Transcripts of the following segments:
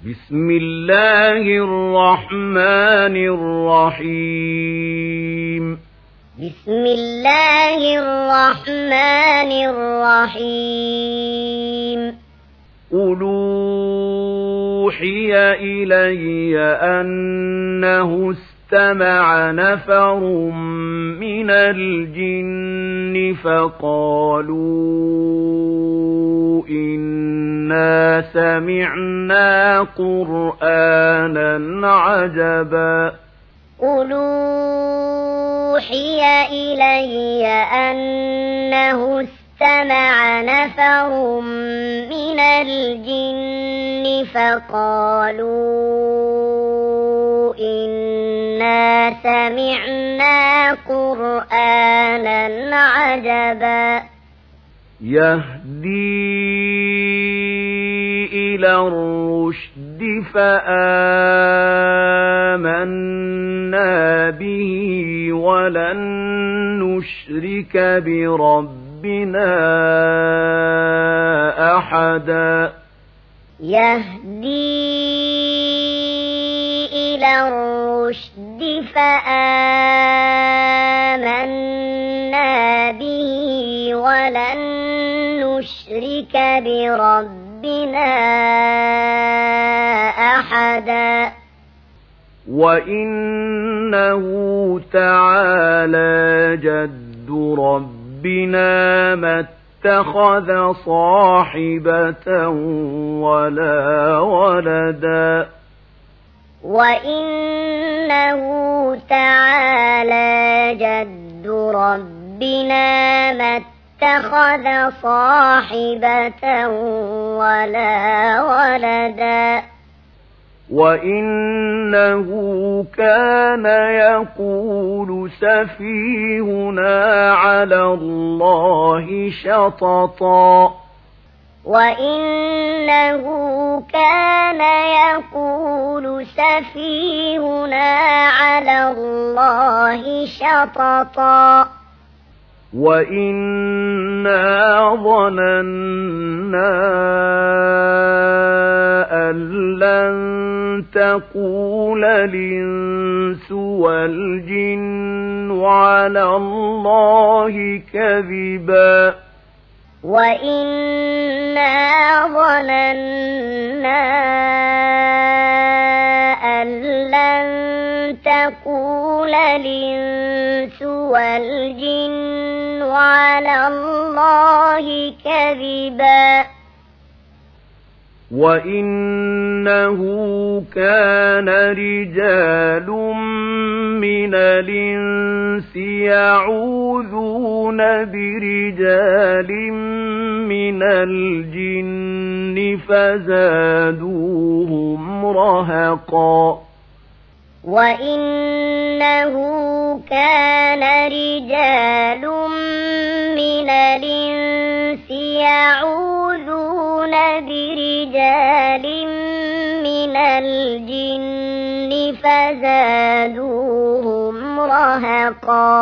بسم الله الرحمن الرحيم بسم الله الرحمن الرحيم قل أوحي إلي أنه استمع نفر من الجن فقالوا إنا سمعنا قرآنا عجبا قل أوحي إلي أنه استمع نفر من الجن فقالوا إنا سمعنا قرآنا عجبا يهدي إلى الرشد فآمنا به ولن نشرك بربنا أحدا يهدي إلى الرشد فآمنا به ولن نشرك بربنا أحدا وإنه تعالى جد ربنا ما اتخذ صاحبة ولا ولدا وإنه تعالى جد ربنا ما اتخذ صاحبة ولا ولدا وإنه كان يقول سفيهنا على الله شططا وإنه كان يقول سفيهنا على الله شططا وإنا ظننا أن لن تقول الإنس والجن على الله كذبا وإنا ظننا أن لن تقول الإنس والجن على الله كذبا وإنه كان رجال من الإنس يعوذون برجال من الجن فزادوهم رهقا وإنه كان رجال من الإنس يعوذون برجال من الجن فزادوهم رهقا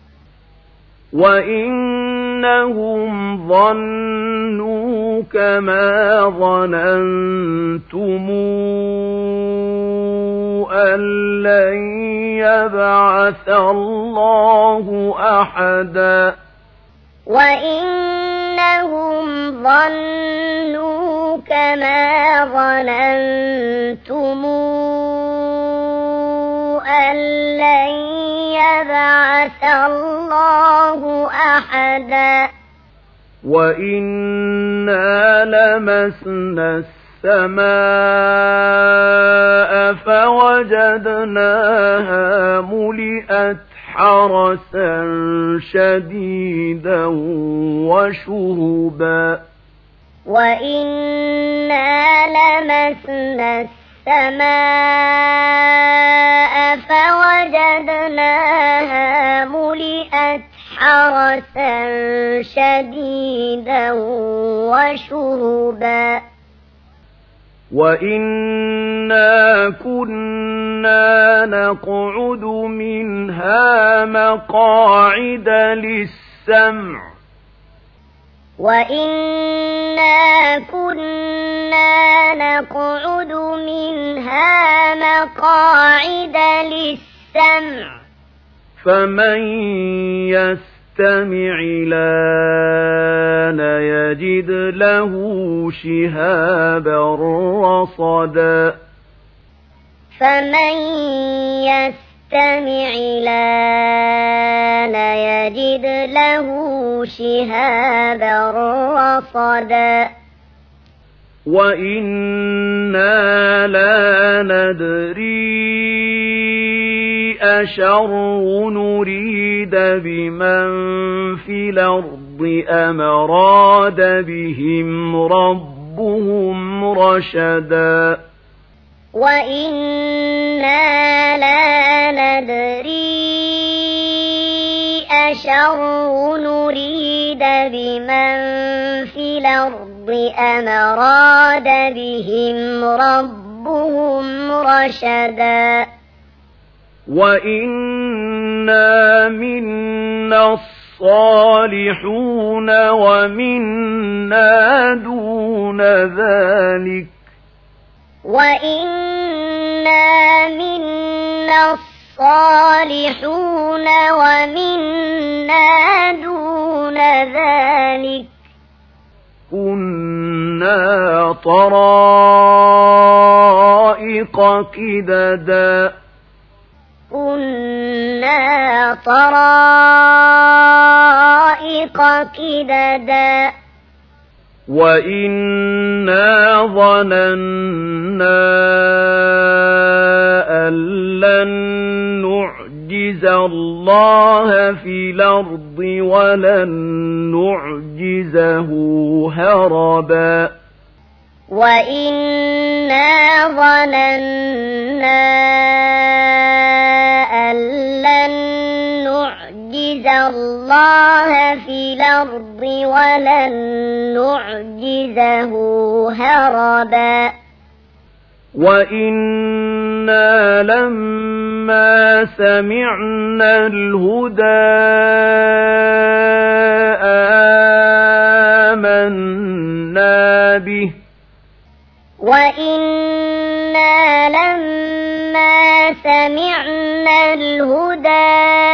وإنهم ظنوا كما ظننتم أن لن يبعث الله أحدا وإنهم ظنوا كما ظننتم أن لن يبعث الله أحدا وإنا لمسنا السماء فوجدناها ملئت حرسا شديدا وشهبا وإنا لمسنا السماء فوجدناها ملئت حرسا شديدا وشهبا وإنا كنا نقعد منها مقاعد للسمع وإنا كنا نقعد منها مقاعد للسمع فمن يستمع الآن يجد له شهابا رصدا فمن يستمع الآن يجد له شهابا رصدا وإنا لا ندري أشر نريد بمن في الأرض أم أراد بهم ربهم رشدا وإنا لا ندري أشر نريد بمن في الأرض أم أراد بهم ربهم رشدا وإنا منا الصالحون ومنا دون ذلك وإنا منا الصالحون ومنا دون ذلك كنا طرائق قددا كنا طرائق قددا وإنا ظننا أن لن نعجز الله في الأرض ولن نعجزه هربا وإنا ظننا أن لن نعجز الله في الأرض ولن نعجزه هربا وإنا لما سمعنا الهدى آمنا به وإنا لما سمعنا الهدى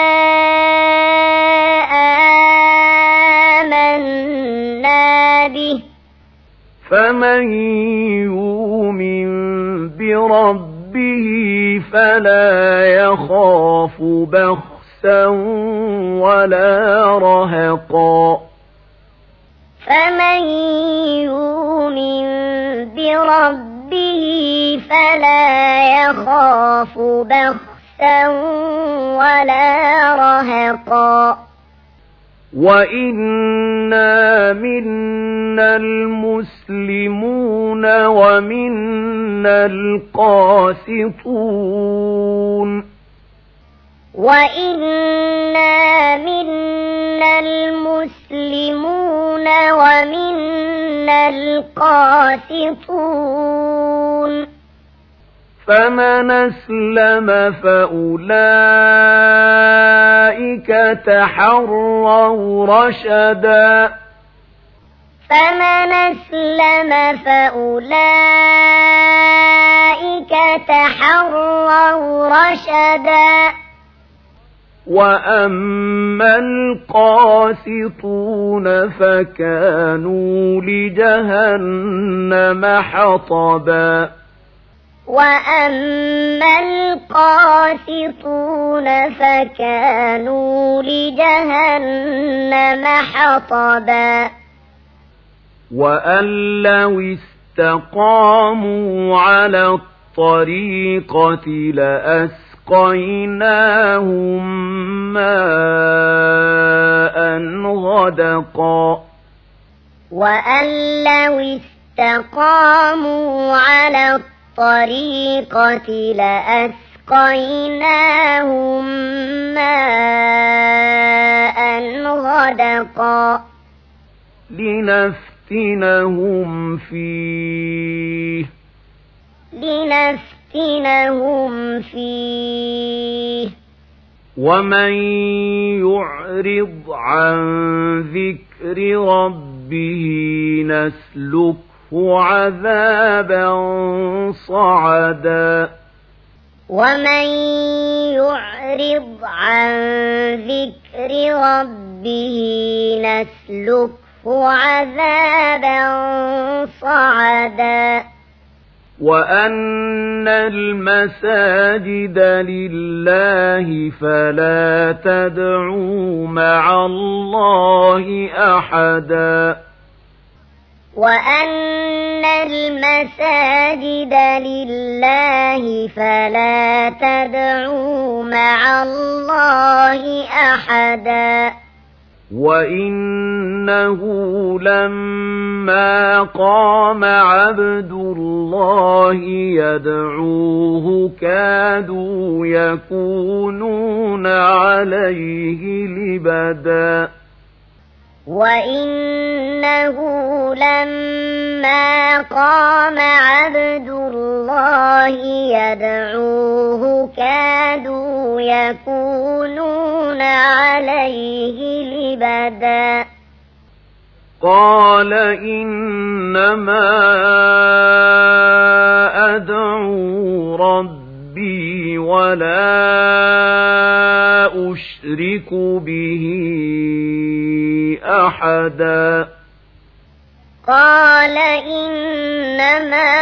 آمنا به فمن يؤمن بربه فلا يخاف بخسا ولا رهقا فمن يؤمن بربه فلا يخاف بخسا ولا رهقا وإنا منا المسلمون ومنا القاسطون وإنا منا المسلمون ومنا القاسطون فمن أسلم فأولئك تحروا رشدا فمن أسلم فأولئك تحروا رشدا وأما القاسطون فكانوا لجهنم حطبا وأما القاسطون فكانوا لجهنم حطبا وأن لو استقاموا على الطريقة لأسقيناهم ماء غدقا وأن لو استقاموا على الطريقة لأسقيناهم ماء غدقا لنفتنهم فيه ومن يعرض عن ذكر ربه نسلكه عذابا صعدا ومن يعرض عن ذكر ربه نسلكه عذابا صعدا وأن المساجد لله فلا تدعوا مع الله أحدا وأن المساجد لله فلا تدعوا مع الله أحدا وإنه لما قام عبد الله يدعوه كادوا يكونون عليه لبدا وإنه لما قام عبد الله يدعوه كادوا يكونون عليه لبدا قال إنما أدعو ربي ولا أشرك به أحدا قال إنما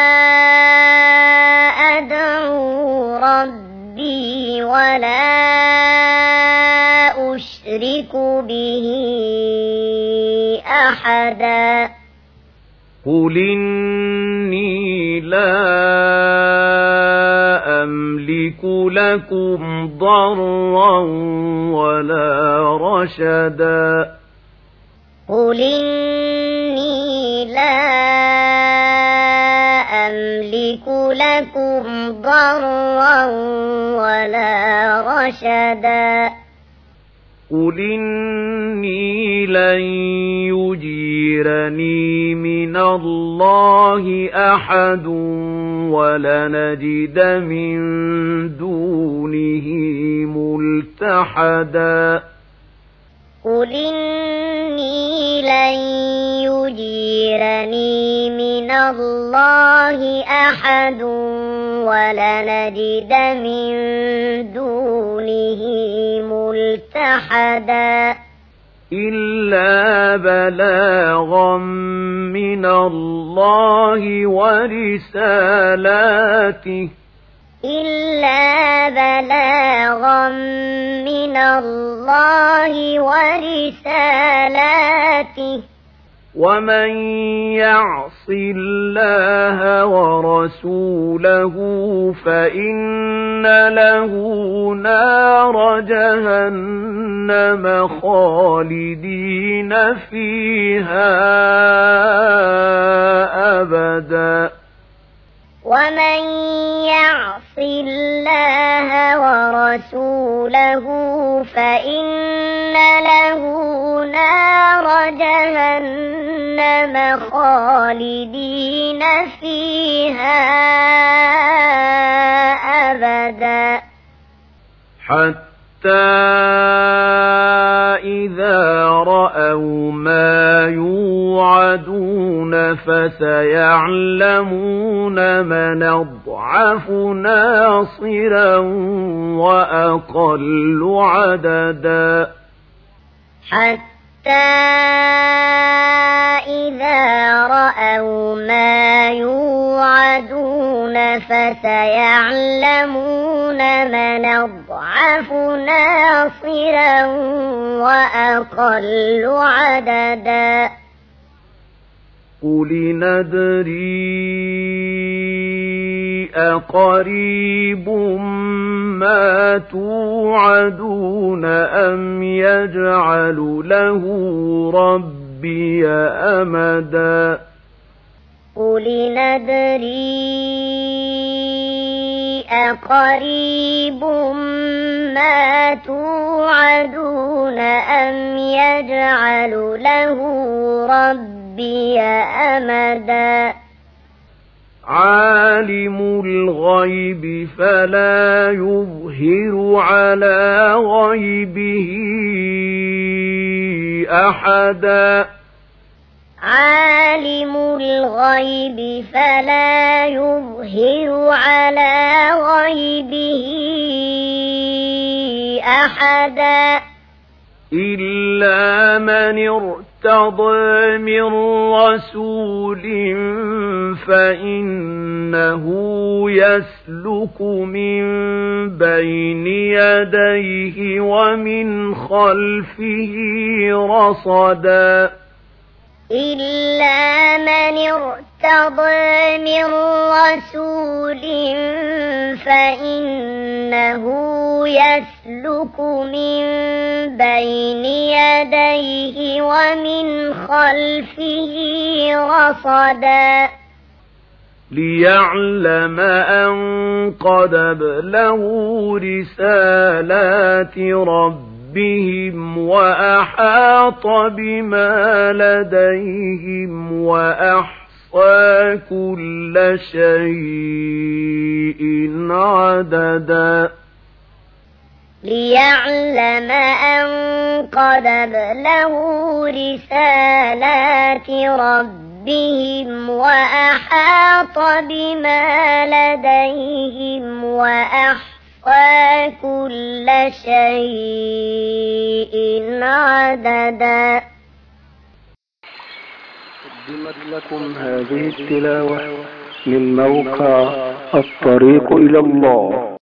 أدعو ربي ولا أشرك به أحدا قل إني لا أملك لكم ضرا ولا رشدا قل إني لا أملك لكم ضرا ولا رشدا قل إني لن يجيرني من الله أحد ولنجد من دونه ملتحدا قل إني لن يجيرني من الله أحد ولنجد من دونه ملتحدا إلا بلاغا من الله ورسالاته إلا بلاغا من الله ورسالاته ومن يعص الله ورسوله فإن له نار جهنم خالدين فيها أبدا ومن يعص الله ورسوله فإن له نار جهنم خالدين فيها أبدا حتى إذا رأوا ما يوعدون فسيعلمون من أضعف ناصرا وأقل عددا حتى إذا رأوا ما يوعدون فسيعلمون من أضعف ناصرا وأقل عددا قل ندري أقريب ما توعدون أم يجعل له ربي أمدا قل ندري أقريب ما توعدون أم يجعل له ربي أمدا عالم الغيب فلا يظهر على غيبه أحدا عالم الغيب فلا يظهر على غيبه أحدا إلا من ارتضى من رسول فإنه يسلك من بين يديه ومن خلفه رصدا إلا من ارتضى من رسول فإنه يسلك من بين يديه ومن خلفه رصدا ليعلم أن قد أبلغوا رسالات ربهم وأحاط بما لديهم وأحصى كل شيء عددا ليعلم أن قد أبلغوا رسالات ربهم وأحاط بما لديهم وأحصى كل شيء عددا. قدمت لكم هذه التلاوة من موقع الطريق إلى الله.